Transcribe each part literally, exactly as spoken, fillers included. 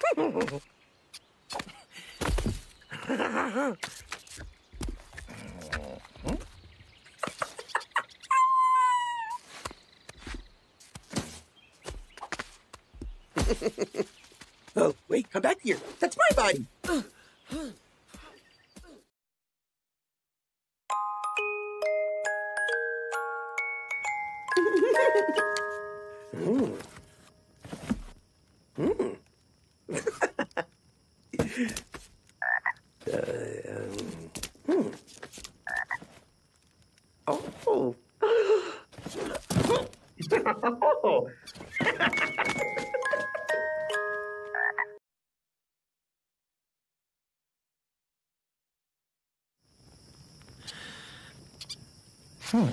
Oh, wait, come back here. That's my body. mm. Mm. uh, um, hmm. Oh. Oh. Hmm.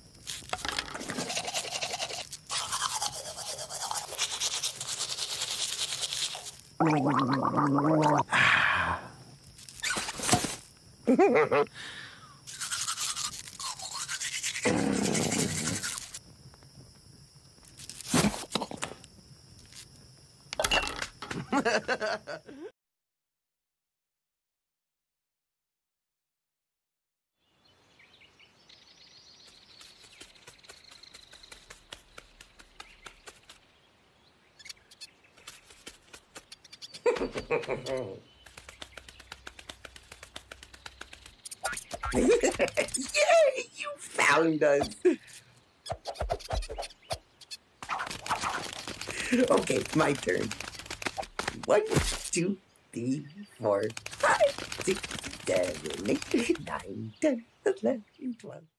Yay! You found us! Okay, my turn. One, two, three, four, five, six, seven, eight, nine, ten, eleven, twelve.